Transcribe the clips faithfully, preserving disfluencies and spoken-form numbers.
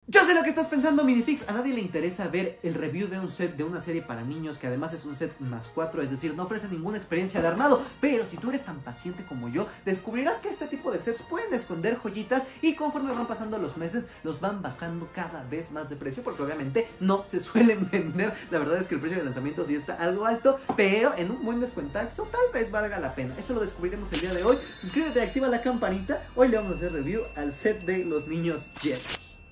Yo sé lo que estás pensando, Minifix. A nadie le interesa ver el review de un set de una serie para niños que además es un set más cuatro, es decir, no ofrece ninguna experiencia de armado. Pero si tú eres tan paciente como yo, descubrirás que este tipo de sets pueden esconder joyitas y conforme van pasando los meses, los van bajando cada vez más de precio, porque obviamente no se suelen vender. La verdad es que el precio de lanzamiento sí está algo alto, pero en un buen descuentazo tal vez valga la pena. Eso lo descubriremos el día de hoy. Suscríbete y activa la campanita. Hoy le vamos a hacer review al set de los niños Jet.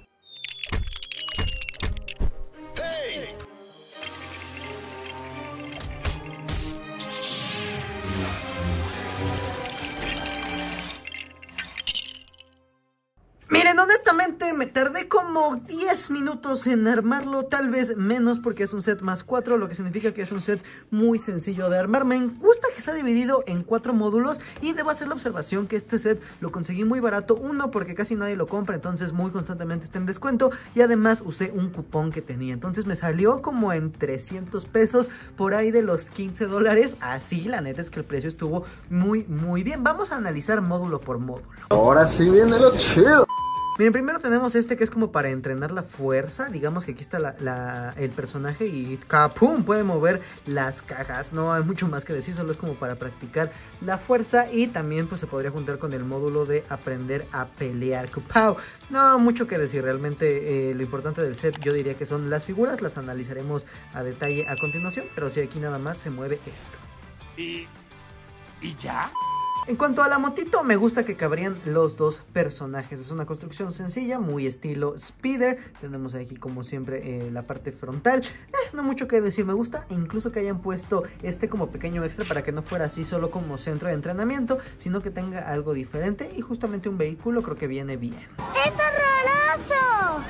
Miren, honestamente me tardé como diez minutos en armarlo, tal vez menos porque es un set más cuatro, lo que significa que es un set muy sencillo de armar. Me gusta que está dividido en cuatro módulos y debo hacer la observación que este set lo conseguí muy barato. Uno, porque casi nadie lo compra, entonces muy constantemente está en descuento, y además usé un cupón que tenía, entonces me salió como en trescientos pesos, por ahí de los quince dólares. Así, la neta es que el precio estuvo muy muy bien. Vamos a analizar módulo por módulo. Ahora sí viene lo chido. Miren, primero tenemos este que es como para entrenar la fuerza. Digamos que aquí está la, la, el personaje y ¡capum! Puede mover las cajas. No hay mucho más que decir, solo es como para practicar la fuerza. Y también pues se podría juntar con el módulo de aprender a pelear. ¡Kupau! No mucho que decir, realmente eh, lo importante del set yo diría que son las figuras. Las analizaremos a detalle a continuación, pero sí, aquí nada más se mueve esto. ¿Y, y ya? En cuanto a la motito, me gusta que cabrían los dos personajes. Es una construcción sencilla, muy estilo Speeder. Tenemos aquí como siempre eh, la parte frontal. Eh, no mucho que decir, me gusta incluso que hayan puesto este como pequeño extra para que no fuera así solo como centro de entrenamiento, sino que tenga algo diferente, y justamente un vehículo creo que viene bien. ¡Es horroroso!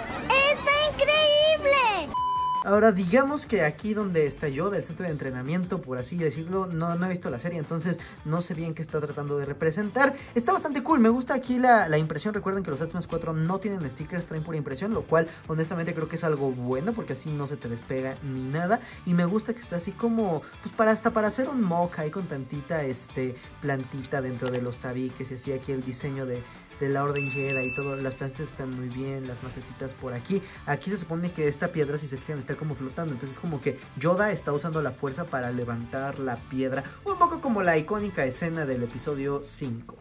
¡Está increíble! Ahora, digamos que aquí donde está yo, del centro de entrenamiento, por así decirlo, no, no he visto la serie, entonces no sé bien qué está tratando de representar. Está bastante cool, me gusta aquí la, la impresión. Recuerden que los sets más cuatro no tienen stickers, traen pura impresión, lo cual honestamente creo que es algo bueno, porque así no se te despega ni nada. Y me gusta que está así como, pues para hasta para hacer un mock ahí con tantita este, plantita dentro de los tabiques, y así aquí el diseño de... de la Orden Jedi y todo. Las plantas están muy bien, las macetitas por aquí. Aquí se supone que esta piedra, si se fijan, está como flotando, entonces es como que Yoda está usando la fuerza para levantar la piedra, un poco como la icónica escena del episodio cinco.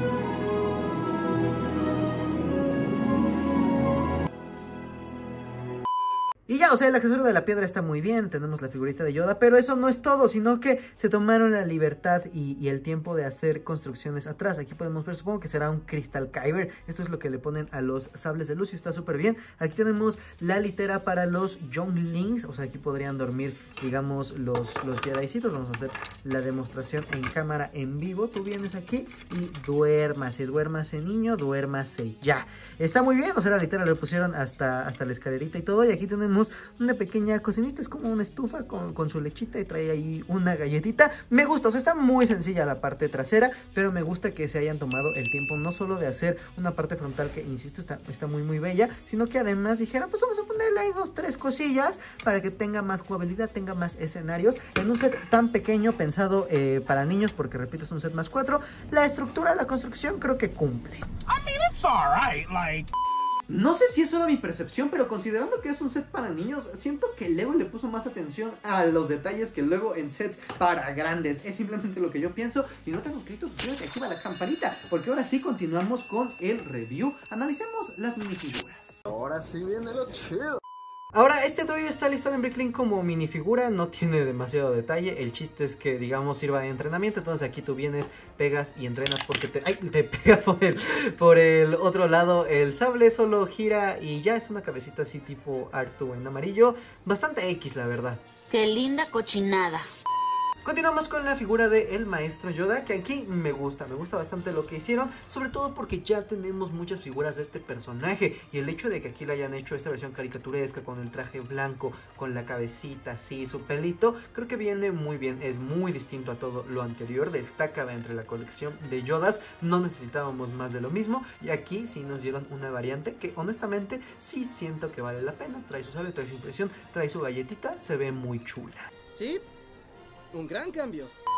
Y ya, o sea, el accesorio de la piedra está muy bien, tenemos la figurita de Yoda, pero eso no es todo, sino que se tomaron la libertad y, y el tiempo de hacer construcciones atrás. Aquí podemos ver, supongo que será un Crystal Kyber, esto es lo que le ponen a los sables de luz y está súper bien. Aquí tenemos la litera para los Younglings, o sea, aquí podrían dormir, digamos, los, los Jedicitos. Vamos a hacer la demostración en cámara en vivo. Tú vienes aquí y duérmase, duérmase niño, duérmase ya. Está muy bien, o sea, la litera le pusieron hasta, hasta la escalerita y todo, y aquí tenemos una pequeña cocinita, es como una estufa con, con su lechita, y trae ahí una galletita. Me gusta, o sea, está muy sencilla la parte trasera, pero me gusta que se hayan tomado el tiempo no solo de hacer una parte frontal que, insisto, está, está muy muy bella, sino que además dijeron, pues vamos a ponerle ahí dos, tres cosillas para que tenga más jugabilidad, tenga más escenarios en un set tan pequeño, pensado eh, para niños, porque repito, es un set más cuatro. La estructura, la construcción creo que cumple. I mean, it's all right, like... No sé si es solo mi percepción, pero considerando que es un set para niños, siento que Lego le puso más atención a los detalles que luego en sets para grandes. Es simplemente lo que yo pienso. Si no te has suscrito, suscríbete y activa la campanita, porque ahora sí continuamos con el review. Analicemos las minifiguras. Ahora sí viene lo chido. Ahora, este droide está listado en Bricklink como minifigura, no tiene demasiado detalle. El chiste es que, digamos, sirva de entrenamiento. Entonces aquí tú vienes, pegas y entrenas porque te, ay, te pega por el, por el otro lado. El sable solo gira y ya es una cabecita así tipo Artu en amarillo. Bastante X, la verdad. ¡Qué linda cochinada! Continuamos con la figura de el maestro Yoda, que aquí me gusta, me gusta bastante lo que hicieron, sobre todo porque ya tenemos muchas figuras de este personaje, y el hecho de que aquí le hayan hecho esta versión caricaturesca con el traje blanco, con la cabecita así, su pelito, creo que viene muy bien, es muy distinto a todo lo anterior, destaca de entre la colección de Yodas, no necesitábamos más de lo mismo, y aquí sí nos dieron una variante que honestamente sí siento que vale la pena. Trae su sable, trae su impresión, trae su galletita, se ve muy chula. ¿Sí? Un gran cambio.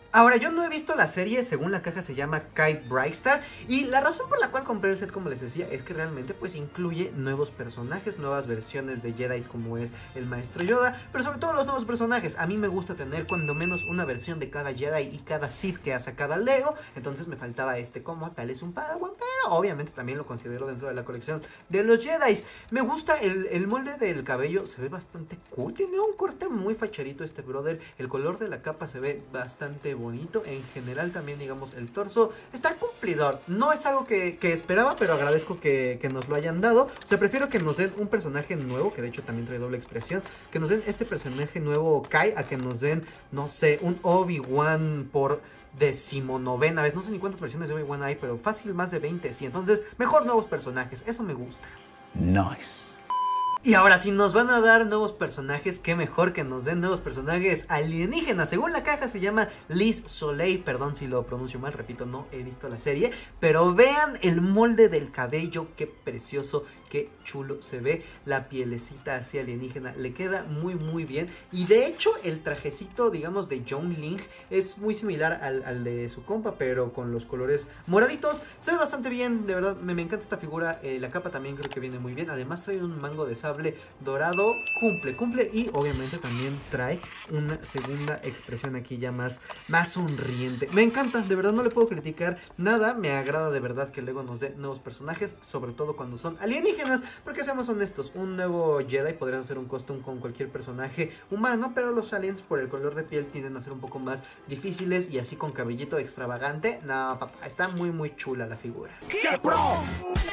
Ahora, yo no he visto la serie, según la caja se llama Kite Brightstar, y la razón por la cual compré el set, como les decía, es que realmente pues incluye nuevos personajes, nuevas versiones de Jedi como es el Maestro Yoda, pero sobre todo los nuevos personajes. A mí me gusta tener cuando menos una versión de cada Jedi y cada Sith que ha sacado Lego, entonces me faltaba este como tal es un Padawan, pero obviamente también lo considero dentro de la colección de los Jedi. Me gusta el, el molde del cabello, se ve bastante cool, tiene un corte muy facherito este brother, el color de la capa se ve bastante bonito, en general también digamos el torso está cumplidor, no es algo que, que esperaba, pero agradezco que, que nos lo hayan dado. O sea, prefiero que nos den un personaje nuevo, que de hecho también trae doble expresión, que nos den este personaje nuevo Kai, a que nos den, no sé, un Obi-Wan por decimonovena vez, no sé ni cuántas versiones de Obi-Wan hay, pero fácil más de veinte, sí, entonces mejor nuevos personajes, eso me gusta. Nice. Y ahora, si nos van a dar nuevos personajes, qué mejor que nos den nuevos personajes alienígenas. Según la caja se llama Liz Soleil, perdón si lo pronuncio mal, repito, no he visto la serie, pero vean el molde del cabello, qué precioso, qué chulo se ve, la pielecita así alienígena, le queda muy muy bien. Y de hecho el trajecito, digamos, de John Link es muy similar al, al de su compa, pero con los colores moraditos, se ve bastante bien, de verdad, me, me encanta esta figura. Eh, la capa también creo que viene muy bien, además trae un mango de sable dorado, cumple, cumple, y obviamente también trae una segunda expresión aquí ya más, más sonriente. Me encanta, de verdad no le puedo criticar nada, me agrada de verdad que Lego nos dé nuevos personajes, sobre todo cuando son alienígenas, porque seamos honestos, un nuevo Jedi podrían ser un custom con cualquier personaje humano, pero los aliens por el color de piel tienden a ser un poco más difíciles, y así con cabellito extravagante, no papá, está muy muy chula la figura. ¡Qué pro!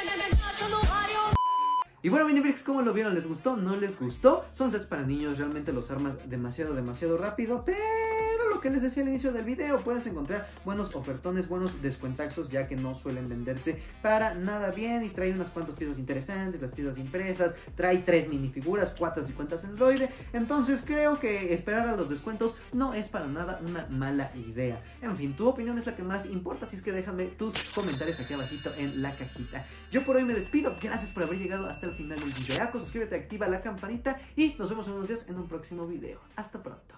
Y bueno, Minifreaks, ¿cómo lo vieron? ¿Les gustó? ¿No les gustó? Son sets para niños, realmente los armas demasiado, demasiado rápido, pero lo que les decía al inicio del video, puedes encontrar buenos ofertones, buenos descuentaxos, ya que no suelen venderse para nada bien, y trae unas cuantas piezas interesantes, las piezas impresas, trae tres minifiguras, cuatro y cuentas Android, entonces creo que esperar a los descuentos no es para nada una mala idea. En fin, tu opinión es la que más importa, así es que déjame tus comentarios aquí abajito en la cajita. Yo por hoy me despido, gracias por haber llegado hasta el final del video, suscríbete, activa la campanita y nos vemos en unos días en un próximo video. Hasta pronto.